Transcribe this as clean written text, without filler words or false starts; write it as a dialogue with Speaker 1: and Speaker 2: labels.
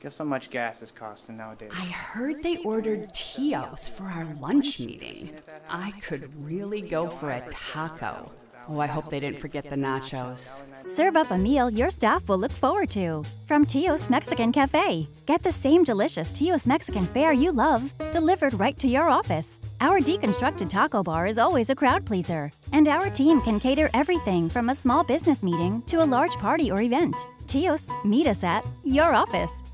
Speaker 1: Guess how much gas is costing nowadays.
Speaker 2: I heard they ordered Tios for our lunch meeting. I could really go for a taco. Oh, I hope they didn't forget the nachos.
Speaker 3: Serve up a meal your staff will look forward to. From Tios Mexican Cafe. Get the same delicious Tios Mexican fare you love, delivered right to your office. Our deconstructed taco bar is always a crowd pleaser, and our team can cater everything from a small business meeting to a large party or event. Tios, meet us at your office.